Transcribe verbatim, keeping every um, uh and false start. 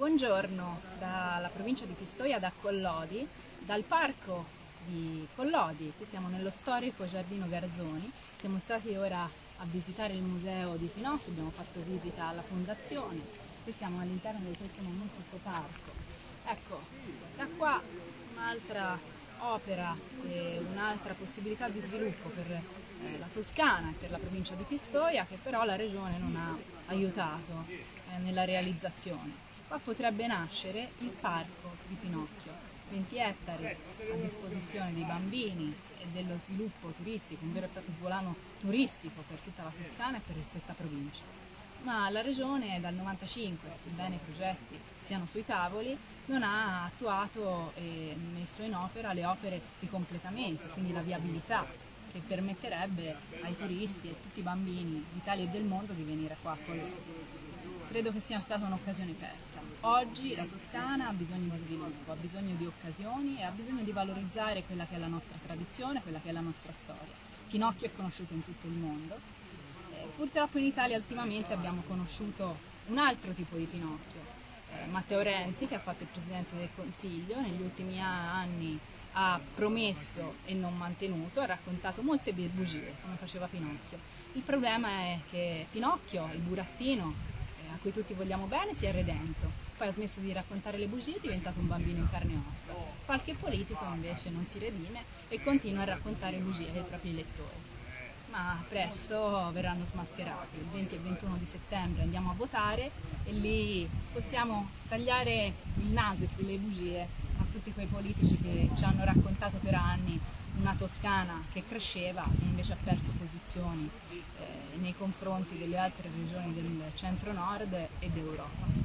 Buongiorno dalla provincia di Pistoia, da Collodi, dal parco di Collodi. Qui siamo nello storico Giardino Garzoni. Siamo stati ora a visitare il museo di Pinocchio, abbiamo fatto visita alla fondazione e siamo all'interno di questo magnifico parco. Ecco, da qua un'altra opera e un'altra possibilità di sviluppo per eh, la Toscana e per la provincia di Pistoia, che però la regione non ha aiutato eh, nella realizzazione. Qua potrebbe nascere il parco di Pinocchio, venti ettari a disposizione dei bambini e dello sviluppo turistico, un vero e proprio svolano turistico per tutta la Toscana e per questa provincia. Ma la regione dal novantacinque, sebbene i progetti siano sui tavoli, non ha attuato e messo in opera le opere di completamento, quindi la viabilità, che permetterebbe ai turisti e a tutti i bambini d'Italia e del mondo di venire qua a Collodi. Credo che sia stata un'occasione persa. Oggi la Toscana ha bisogno di sviluppo, ha bisogno di occasioni e ha bisogno di valorizzare quella che è la nostra tradizione, quella che è la nostra storia. Pinocchio è conosciuto in tutto il mondo. Eh, purtroppo in Italia ultimamente abbiamo conosciuto un altro tipo di Pinocchio. Eh, Matteo Renzi, che ha fatto il Presidente del Consiglio, negli ultimi anni ha promesso e non mantenuto, ha raccontato molte bugie, come faceva Pinocchio. Il problema è che Pinocchio, il burattino, a cui tutti vogliamo bene, si è redento, poi ha smesso di raccontare le bugie, è diventato un bambino in carne e ossa. Qualche politico invece non si redime e continua a raccontare bugie ai propri elettori. Ma presto verranno smascherati. Il venti e ventuno di settembre andiamo a votare e lì possiamo tagliare il naso e le bugie a tutti quei politici che ci hanno raccontato per anni una Toscana che cresceva e invece ha perso posizioni eh, nei confronti delle altre regioni del centro-nord e d'Europa.